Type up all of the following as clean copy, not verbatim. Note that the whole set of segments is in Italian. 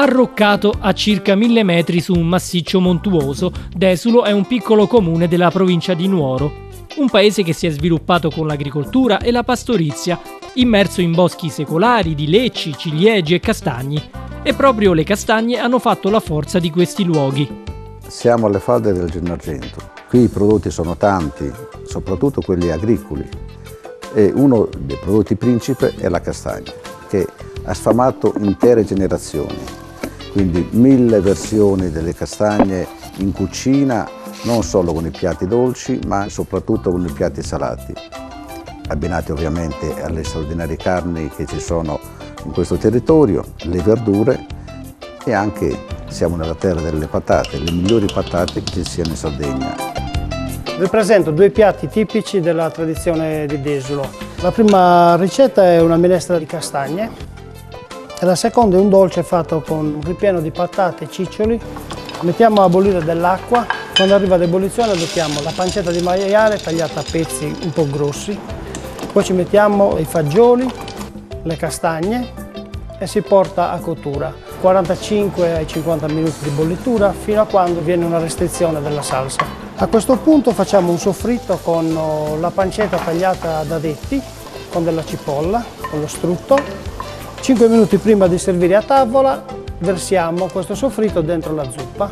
Arroccato a circa 1000 metri su un massiccio montuoso, Desulo è un piccolo comune della provincia di Nuoro. Un paese che si è sviluppato con l'agricoltura e la pastorizia, immerso in boschi secolari di lecci, ciliegi e castagni. E proprio le castagne hanno fatto la forza di questi luoghi. Siamo alle falde del Gennargentu. Qui i prodotti sono tanti, soprattutto quelli agricoli. E uno dei prodotti principe è la castagna, che ha sfamato intere generazioni. Quindi 1000 versioni delle castagne in cucina, non solo con i piatti dolci, ma soprattutto con i piatti salati, abbinati ovviamente alle straordinarie carni che ci sono in questo territorio, le verdure e anche siamo nella terra delle patate, le migliori patate che ci siano in Sardegna. Vi presento due piatti tipici della tradizione di Desulo. La prima ricetta è una minestra di castagne. E la seconda è un dolce fatto con un ripieno di patate e ciccioli. Mettiamo a bollire dell'acqua. Quando arriva ad ebollizione mettiamo la pancetta di maiale tagliata a pezzi un po' grossi. Poi ci mettiamo i fagioli, le castagne e si porta a cottura. 45 ai 50 minuti di bollitura fino a quando viene una restrizione della salsa. A questo punto facciamo un soffritto con la pancetta tagliata a dadetti, con della cipolla, con lo strutto. 5 minuti prima di servire a tavola versiamo questo soffritto dentro la zuppa.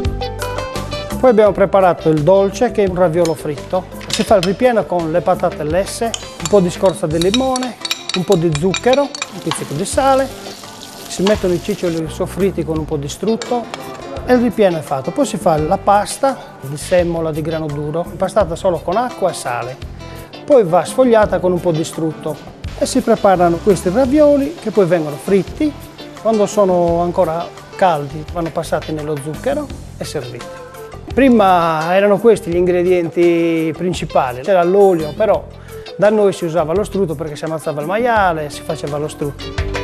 Poi abbiamo preparato il dolce, che è un raviolo fritto. Si fa il ripieno con le patate lesse, un po' di scorza di limone, un po' di zucchero, un pizzico di sale. Si mettono i ciccioli soffritti con un po' di strutto e il ripieno è fatto. Poi si fa la pasta di semola di grano duro, impastata solo con acqua e sale. Poi va sfogliata con un po' di strutto. E si preparano questi ravioli che poi vengono fritti. Quando sono ancora caldi vanno passati nello zucchero e serviti. Prima erano questi gli ingredienti principali, c'era l'olio, però da noi si usava lo strutto perché si ammazzava il maiale e si faceva lo strutto.